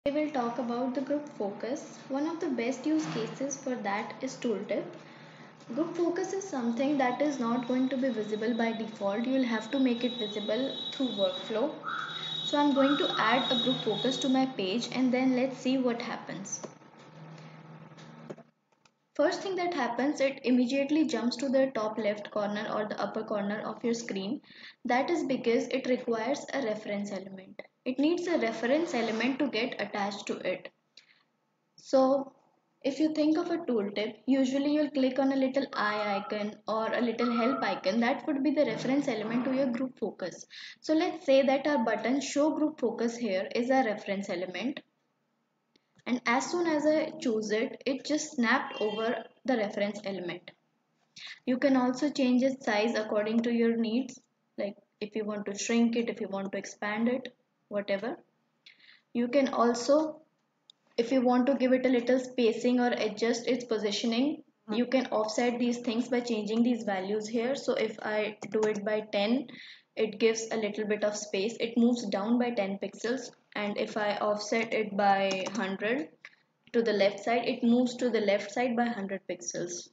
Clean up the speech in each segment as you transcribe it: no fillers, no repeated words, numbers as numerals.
We will talk about the group focus. One of the best use cases for that is tooltip. Group focus is something that is not going to be visible by default. You will have to make it visible through workflow. So I'm going to add a group focus to my page and then let's see what happens. First thing that happens, it immediately jumps to the top left corner or the upper corner of your screen. That is because it requires a reference element. It needs a reference element to get attached to it. So if you think of a tooltip, usually you'll click on a little eye icon or a little help icon. That would be the reference element to your group focus. So let's say that our button show group focus here is a reference element. And as soon as I choose it, it just snapped over the reference element. You can also change its size according to your needs, like if you want to shrink it, if you want to expand it, whatever. You can also, if you want to give it a little spacing or adjust its positioning, you can offset these things by changing these values here. So if I do it by 10, it gives a little bit of space. It moves down by 10 pixels. And if I offset it by 100 to the left side, it moves to the left side by 100 pixels.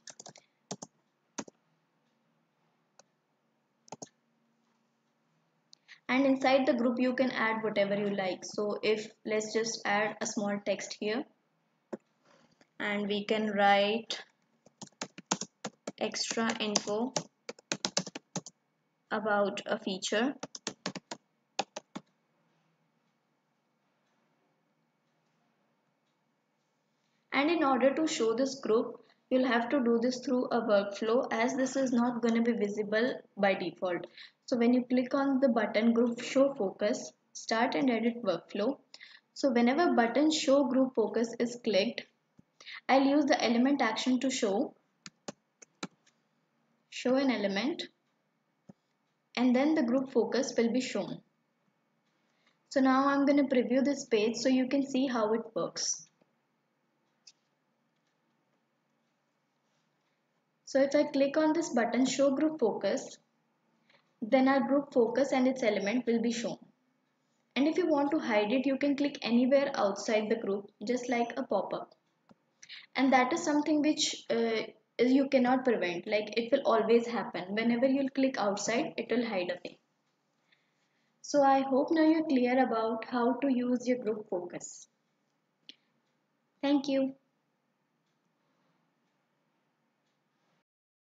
And inside the group you can add whatever you like. So if let's just add a small text here and we can write extra info about a feature. And in order to show this group, you'll have to do this through a workflow, as this is not going to be visible by default. So when you click on the button group show focus, start and edit workflow. So whenever button show group focus is clicked, I'll use the element action to show an element, and then the group focus will be shown. So now I'm going to preview this page so you can see how it works. So if I click on this button show group focus, then our group focus and its element will be shown. And if you want to hide it, you can click anywhere outside the group, just like a pop-up. And that is something which you cannot prevent. Like it will always happen. Whenever you'll click outside, it will hide away. So I hope now you're clear about how to use your group focus. Thank you.